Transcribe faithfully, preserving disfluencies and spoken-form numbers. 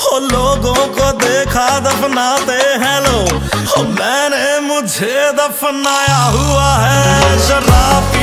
हो लोगों को देखा दफनाते हैं लोग, हो मैंने मुझे दफनाया हुआ है। शराब